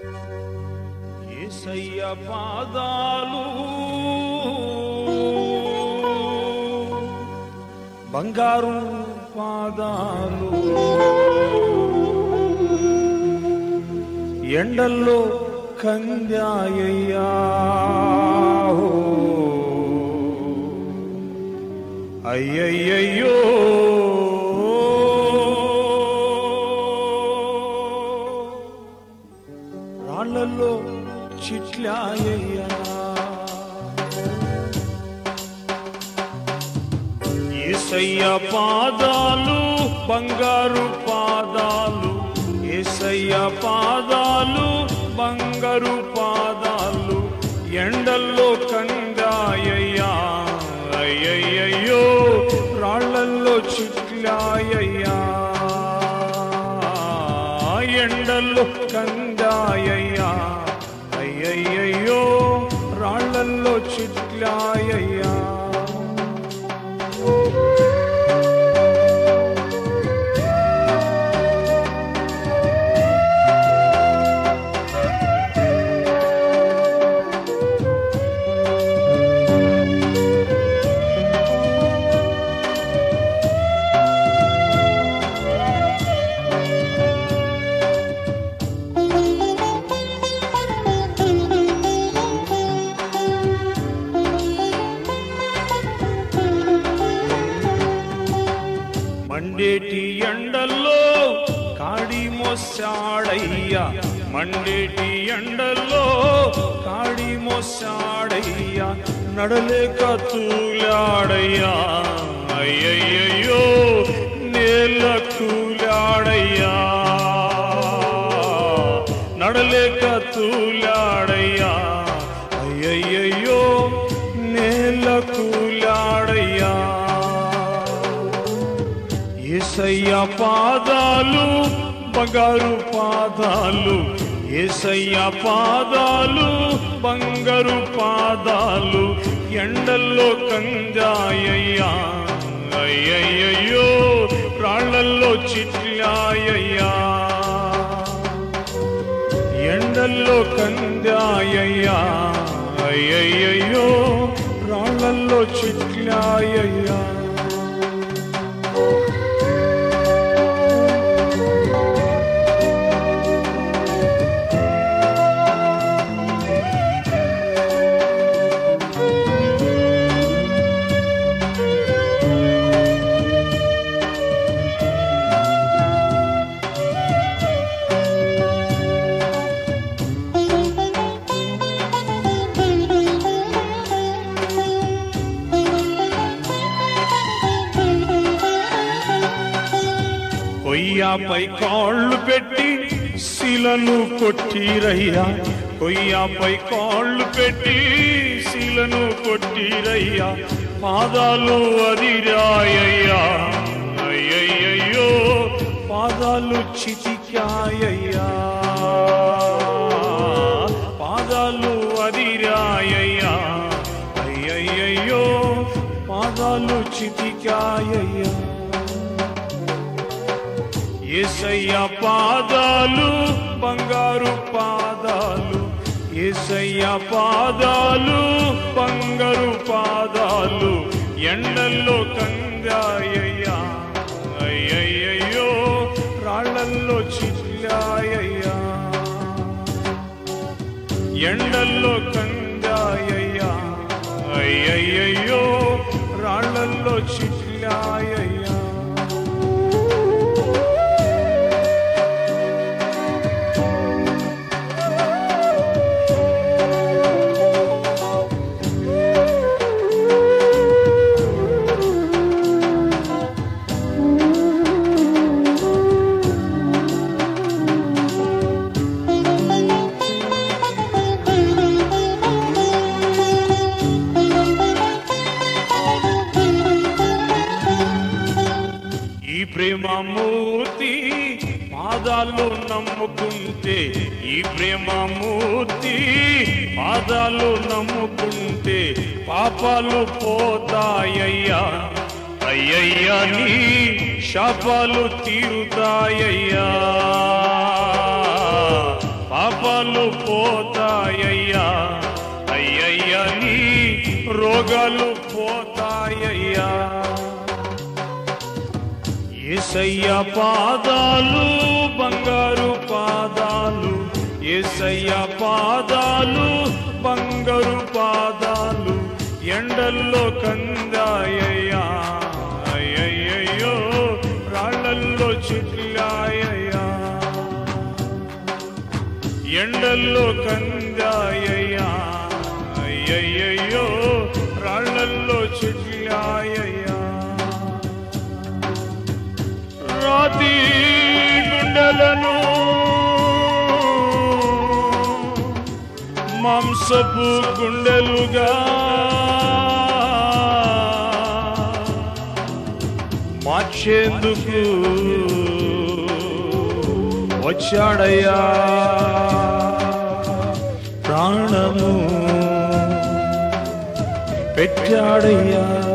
యేసయ్య పాదాలు బంగారు పాదాలు ఎండల్లో కందాయ్యా అయ్యయ్యో రాళ్ళల్లో చిట్లాయ్యా యేసయ్య పాదాలు బంగారు పాదాలు యేసయ్య పాదాలు బంగారు పాదాలు ఎండల్లో కందాయ్యా అయ్యయ్యో రాళ్ళల్లో చిట్లాయ్యా ఎండల్లో కందాయ్యా అయ్యయ్యో రాళ్ళల్లో చిట్లాయ్యా మండేటి ఎండల్లో కాడి మోసాడయ్యా మండేటి ఎండల్లో కాడి మోసాడయ్యా నడలేక తూలాడయ్యా అయ్యయ్యో నేల తూలాడయ్యా నడలేక తూలాడయ్యా అయ్యయ్యో నేల తూలాడయ్యా యేసయ్య పాదాలు బంగారు పాదాలు యేసయ్య పాదాలు బంగారు పాదాలు ఎండల్లో కందాయ్యా అయ్యయ్యో రాళ్ళల్లో చిట్లాయ్యా ఎండల్లో కందాయ్యా అయ్యయ్యో రాళ్ళల్లో చిట్లాయ్యా కొయ్యాపై కాళ్ళు పెట్టి శిలను కొట్టిరయ్యా కొయ్యాపై కాళ్ళు పెట్టి శిలను కొట్టిరయ్యా పాదాలు అదిరాయ్యా అయ్యయ్యో పాదాలు చితికాయ్యా పాదాలు అదిరాయ్యా అయ్యయ్యో పాదాలు చితికాయ్యా యేసయ్య పాదాలు బంగారు పాదాలు యేసయ్య పాదాలు బంగారు పాదాలు ఎండల్లో కందాయ్యా అయ్యయ్యో రాళ్ళల్లో చిట్లాయ్యా ఎండల్లో కందాయ్యా అయ్యయ్యో రాళ్ళల్లో చిట్లాయ్యా ప్రేమమూర్తి పాదాలు నమ్ముకుంటే ఈ ప్రేమమూర్తి పాదాలు నమ్ముకుంటే పాపాలు పోతాయ్యా అయ్యయ్యా నీ శాపాలు తీరుతాయ్యా పాపాలు పోతాయ్యా, అయ్యయ్యా నీ రోగాలు పోతాయ్యా. యేసయ్య పాదాలు బంగారు పాదాలు, యేసయ్య పాదాలు బంగారు పాదాలు, ఎండల్లో కందాయ్యా, అయ్యయ్యో రాళ్ళల్లో చిట్లాయ్యా. ఎండల్లో కందాయ్యా, అయ్యయ్యో రాళ్ళల్లో చిట్లాయ్యా. రాతి గుండెలను మాంసపు గుండెలుగా మార్చేందుకు వచ్చాడయ్యా. ప్రాణము పెట్టాడయ్యా.